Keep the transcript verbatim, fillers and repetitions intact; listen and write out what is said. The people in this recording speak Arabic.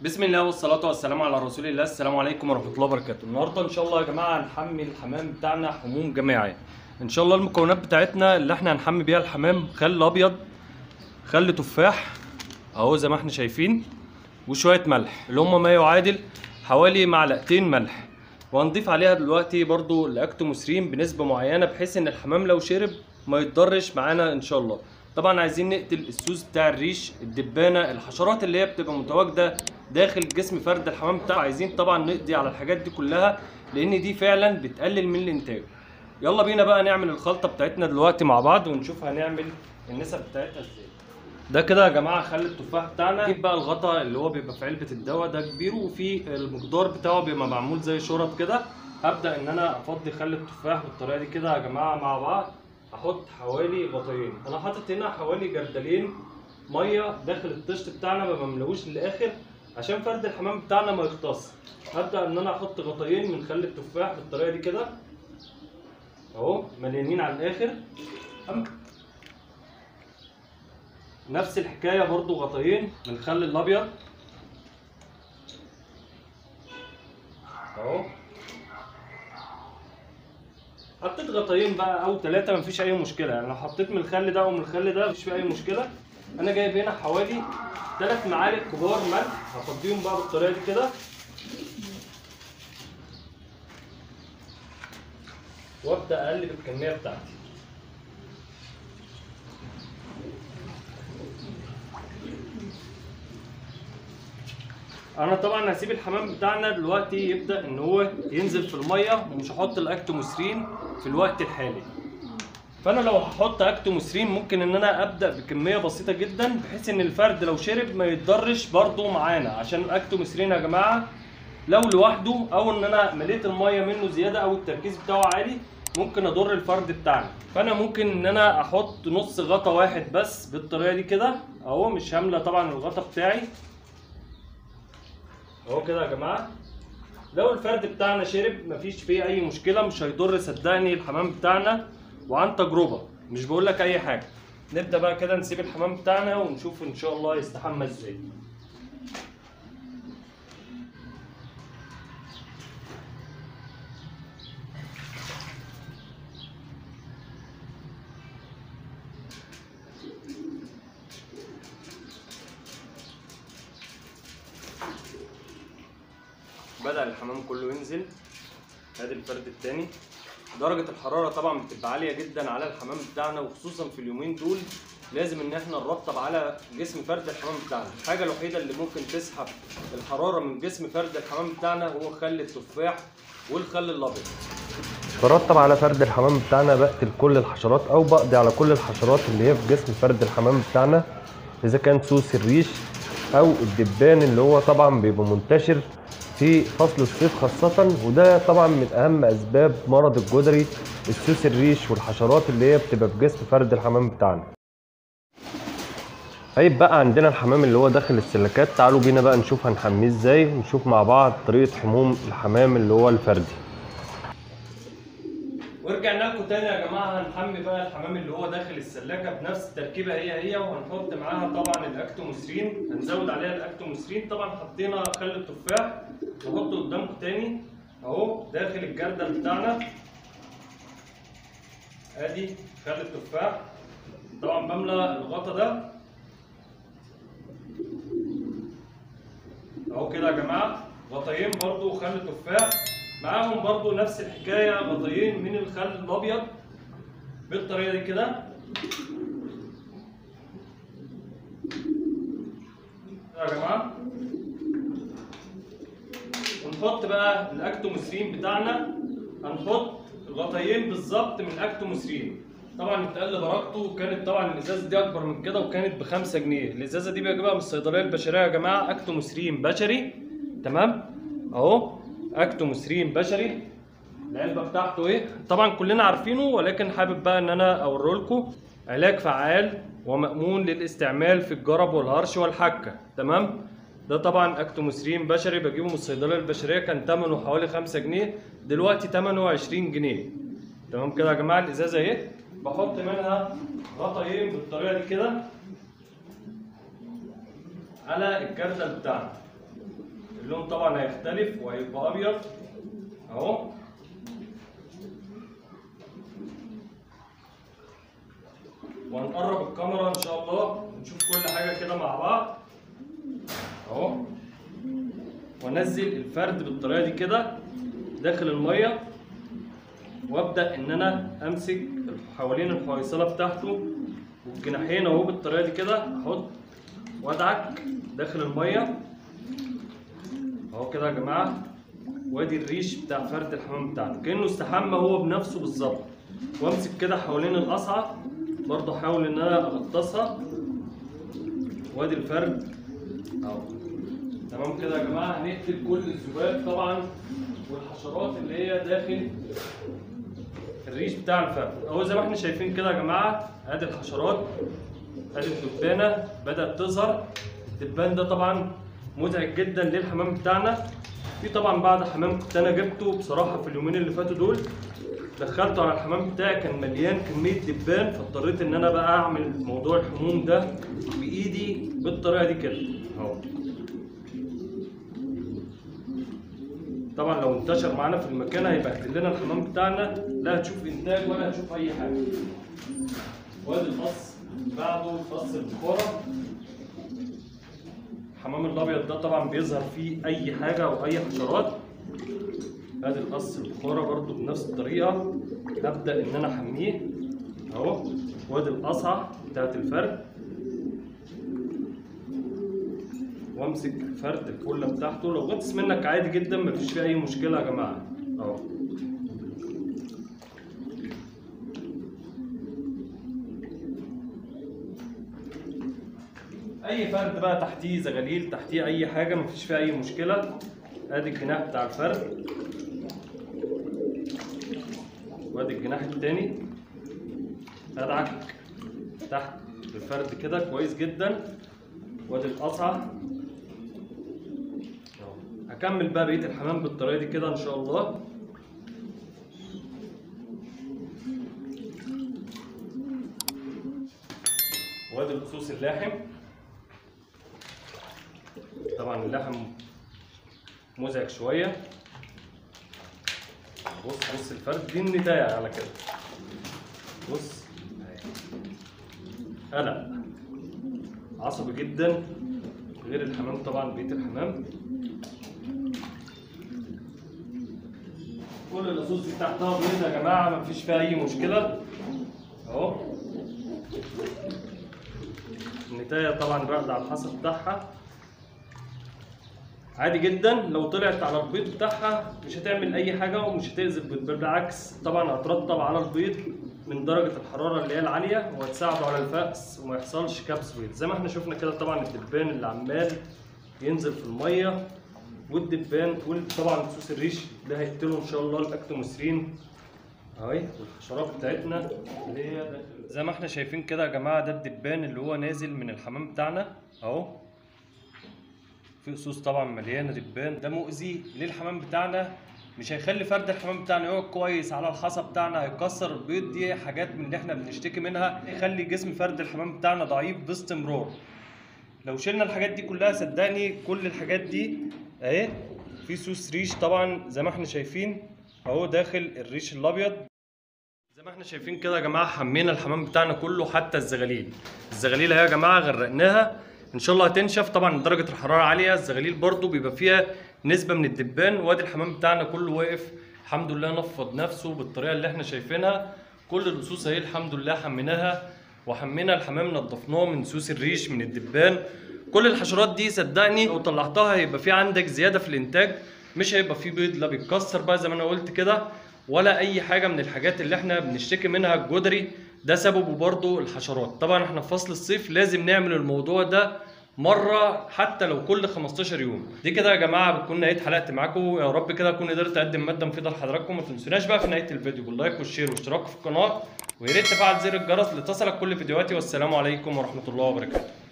بسم الله والصلاة والسلام على رسول الله. السلام عليكم ورحمة الله وبركاته. النهارده إن شاء الله يا جماعة هنحمي الحمام بتاعنا حموم جماعي. إن شاء الله المكونات بتاعتنا اللي احنا هنحمي بيها الحمام: خل أبيض، خل تفاح أهو زي ما احنا شايفين، وشوية ملح اللي هم ما يعادل حوالي معلقتين ملح. وهنضيف عليها دلوقتي برضو الأكتوموسرين بنسبة معينة بحيث إن الحمام لو شرب ما يتضرش معانا إن شاء الله. طبعا عايزين نقتل السوس بتاع الريش، الدبانة، الحشرات اللي هي بتبقى متواجدة داخل جسم فرد الحمام بتاعه. عايزين طبعا نقضي على الحاجات دي كلها لان دي فعلا بتقلل من الانتاج. يلا بينا بقى نعمل الخلطة بتاعتنا دلوقتي مع بعض ونشوف هنعمل النسب بتاعتها ازاي. ده كده يا جماعة خل التفاح بتاعنا. نجيب بقى الغطا اللي هو بيبقى في علبة الدواء، ده كبير وفي المقدار بتاعه بيبقى معمول زي شرط كده. هبدأ ان انا افضي خل التفاح بالطريقة دي كده يا جماعة مع بعض. هحط حوالي غطيين، انا حاطط هنا حوالي جردلين ميه داخل الطشت بتاعنا، ما بملوش للاخر عشان فرد الحمام بتاعنا ما يختص. هبدا ان انا احط غطيين من خل التفاح بالطريقه دي كده اهو مليانين على الاخر. نفس الحكايه برضو غطيين من خل الابيض اهو. حطيت غطيين بقى او ثلاثه مفيش اي مشكله، يعني لو حطيت من الخل ده او من الخل ده مفيش فيه اي مشكله. انا جايب هنا حوالي ثلاث معالق كبار ملح، هفضيهم بقى بالطريقه دي كده وابدا اقلب الكميه بتاعتي. انا طبعا هسيب الحمام بتاعنا دلوقتي يبدا ان هو ينزل في الميه، ومش هحط الاكتوموسرين في الوقت الحالي. فانا لو هحط اكتوموسرين ممكن ان انا ابدا بكميه بسيطه جدا بحيث ان الفرد لو شرب ما يتضرش برضو معانا، عشان الاكتوموسرين يا جماعه لو لوحده او ان انا مليت الميه منه زياده او التركيز بتاعه عالي ممكن اضر الفرد بتاعنا. فانا ممكن ان انا احط نص غطا واحد بس بالطريقه دي كده اهو، مش هامله طبعا الغطا بتاعي اهو كده يا جماعه. لو الفرد بتاعنا شرب مفيش فيه اي مشكله، مش هيضر صدقني الحمام بتاعنا، وعن تجربه مش بقول لك اي حاجه. نبدا بقى كده نسيب الحمام بتاعنا ونشوف ان شاء الله يستحمى ازاي. بدأ الحمام كله ينزل. ادي الفرد التاني. درجة الحرارة طبعا بتبقى عالية جدا على الحمام بتاعنا، وخصوصا في اليومين دول لازم ان احنا نرطب على جسم فرد الحمام بتاعنا. الحاجة الوحيدة اللي ممكن تسحب الحرارة من جسم فرد الحمام بتاعنا هو خل التفاح والخل الابيض. برطب على فرد الحمام بتاعنا، بقتل كل الحشرات او بقضي على كل الحشرات اللي هي في جسم فرد الحمام بتاعنا، اذا كان سوس الريش او الدبان اللي هو طبعا بيبقى منتشر في فصل الصيف خاصة، وده طبعا من أهم أسباب مرض الجدري، السوس الريش والحشرات اللي هي بتبقى في جسم فرد الحمام بتاعنا. طيب بقى عندنا الحمام اللي هو داخل السلكات، تعالوا بينا بقى نشوف هنحميه ازاي، ونشوف مع بعض طريقة حموم الحمام اللي هو الفردي. ورجعنا لكم تاني يا جماعه. هنحمي بقى الحمام اللي هو داخل السلاكه بنفس التركيبه هي هي، وهنحط معاها طبعا الاكتوموسرين، هنزود عليها الاكتوموسرين. طبعا حطينا خل التفاح، نحطه قدامكم تاني اهو داخل الجردل بتاعنا. ادي خل التفاح، طبعا بملى الغطا ده اهو كده يا جماعه. غطيين برضو خل تفاح، معاهم برضو نفس الحكايه غطيين من الخل الابيض بالطريقه دي كده يا جماعه. ونحط بقى الاكتوموسرين بتاعنا، هنحط غطيين بالظبط من الاكتوموسرين. طبعا اتقل درجته، كانت طبعا الازازه دي اكبر من كده وكانت بخمسة جنيه. الازازه دي بجيبها من الصيدليه البشريه يا جماعه، اكتوموسرين بشري تمام اهو. اكتوموسرين بشري العلبه بتاعته ايه طبعا كلنا عارفينه، ولكن حابب بقى ان انا اوريه لكم. علاج فعال ومأمون للاستعمال في الجرب والهرش والحكه تمام. ده طبعا اكتوموسرين بشري بجيبه من الصيدليه البشريه، كان ثمنه حوالي خمسة جنيه، دلوقتي ثمنه عشرين جنيه تمام كده يا جماعه. الازازه اهي بحط منها غطيين بالطريقه دي كده على الجردل بتاعنا اللون طبعا هيختلف وهيبقى ابيض اهو. وهنقرب الكاميرا ان شاء الله ونشوف كل حاجه كده مع بعض اهو. وانزل الفرد بالطريقه دي كده داخل الميه، وابدا ان انا امسك حوالين الحويصله بتاعته والجناحين اهو بالطريقه دي كده، احط وادعك داخل الميه اهو كده يا جماعه. وادي الريش بتاع فرد الحمام بتاعنا كانه استحمى هو بنفسه بالظبط. وامسك كده حوالين القصعه برضه احاول ان انا اغطسها، وادي الفرد اهو. تمام كده يا جماعه. هنقتل كل الذباب طبعا والحشرات اللي هي داخل الريش بتاع الفرد اهو. زي ما احنا شايفين كده يا جماعه، ادي الحشرات، ادي الدبانه بدات تظهر. الدبان ده طبعا مزعج جدا للحمام بتاعنا. في طبعا بعض حمام كنت انا جبته بصراحه في اليومين اللي فاتوا دول، دخلته على الحمام بتاعي كان مليان كميه دبان، فاضطريت ان انا بقى اعمل موضوع الحموم ده بايدي بالطريقه دي كده اهو. طبعا لو انتشر معانا في المكان هيبهدل لنا الحمام بتاعنا، لا هتشوف انتاج ولا هتشوف اي حاجه. وادي القص بعده قص البخاره. الحمام الابيض ده طبعا بيظهر فيه اي حاجه او اي حشرات. ادي القص البخاره برده بنفس الطريقه، هبدا ان انا احميه اهو. وادي القصعه بتاعت الفرد، وامسك فرد الكله بتاعته. لو غطس منك عادي جدا مفيش فيه اي مشكله يا جماعه اهو. اي فرد بقى تحتيه زغاليل، تحتيه اي حاجه مفيش فيها اي مشكله. ادي الجناح بتاع الفرد، وادي الجناح التاني. ادعك تحت الفرد كده كويس جدا، وادي القصعه. هكمل بقى بقيه الحمام بالطريقه دي كده ان شاء الله. وادي القصوص اللاحم. طبعا اللحم مزعج شويه. بص بص الفرد دي النتايه على كده، بص قلق عصبي جدا غير الحمام طبعا بقيه الحمام. كل القصوص دي تحتها بيض يا جماعه مفيش فيها اي مشكله اهو. النتايه طبعا راقده على الحصى بتاعها عادي جدا. لو طلعت على البيض بتاعها مش هتعمل اي حاجه ومش هتاذي البيض، بالعكس طبعا هترطب على البيض من درجه الحراره اللي هي العاليه، وهتساعده على الفأس وما يحصلش كبس بيض. زي ما احنا شفنا كده طبعا الدبان اللي عمال ينزل في الميه، والدبان وطبعا سوس الريش ده هيقتله ان شاء الله الاكتوموسرين اهي. والحشرات بتاعتنا اللي هي داخل زي ما احنا شايفين كده يا جماعه، ده الدبان اللي هو نازل من الحمام بتاعنا اهو. في قصوص طبعا مليانه دبان، ده مؤذي للحمام بتاعنا، مش هيخلي فرد الحمام بتاعنا يقعد كويس على الحصى بتاعنا، هيكسر البيض. دي حاجات من اللي احنا بنشتكي منها، يخلي جسم فرد الحمام بتاعنا ضعيف باستمرار. لو شلنا الحاجات دي كلها صدقني كل الحاجات دي اهي. في سوس ريش طبعا زي ما احنا شايفين اهو داخل الريش الابيض. زي ما احنا شايفين كده يا جماعه حمينا الحمام بتاعنا كله حتى الزغاليل. الزغاليل اهي يا جماعه غرقناها ان شاء الله هتنشف. طبعا درجه الحراره عاليه، الزغاليل برضو بيبقى فيها نسبه من الدبان. وادي الحمام بتاعنا كله واقف الحمد لله، نفض نفسه بالطريقه اللي احنا شايفينها. كل القصوص اهي الحمد لله حميناها، وحمينا الحمام نضفناه من سوس الريش من الدبان. كل الحشرات دي صدقني لو طلعتها هيبقى في عندك زياده في الانتاج، مش هيبقى في بيض لا بيتكسر بقى زي ما انا قلت كده، ولا اي حاجه من الحاجات اللي احنا بنشتكي منها. الجدري ده سببه برضو الحشرات. طبعا احنا في فصل الصيف لازم نعمل الموضوع ده مره حتى لو كل خمستاشر يوم. دي كده يا جماعه بتكون نهايه حلقتي معاكم. يا رب كده اكون قدرت اقدم ماده مفيده لحضراتكم. ما تنسوناش بقى في نهايه الفيديو باللايك والشير واشتراك في القناه، ويا ريت تفعل زر الجرس لتصلك كل فيديوهاتي. والسلام عليكم ورحمه الله وبركاته.